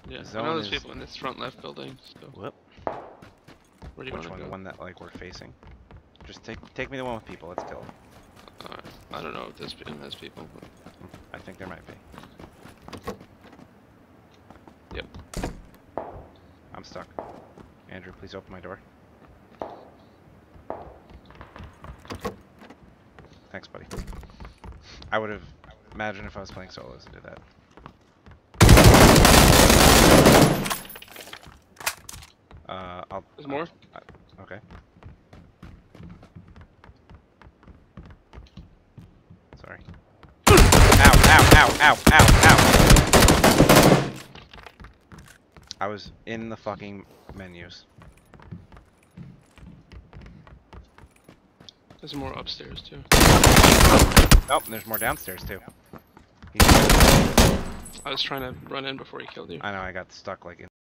Yeah, The I know zone there's is- people in this front left building. So Whoop. where do you Which want one? to The go? one that like we're facing? Just take me the one with people. Let's kill them. I don't know if this has people. But... I think there might be. Yep. I'm stuck. Andrew, please open my door. Thanks, buddy. I would have imagined if I was playing solos to do that. There's more? Okay. Sorry. Ow, ow, ow, ow, ow, ow! I was in the fucking menus. There's more upstairs too. Oh, and there's more downstairs too. I was trying to run in before he killed you. I know, I got stuck like in